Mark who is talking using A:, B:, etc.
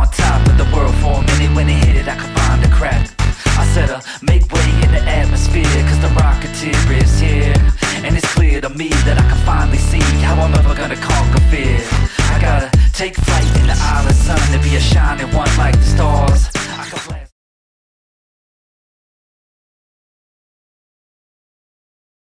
A: on top of the world for a minute. When it hit it, I could find a crack. I said, make way in the atmosphere, cause the Rocketeer is here. And it's clear to me that I can finally see how I'm ever gonna call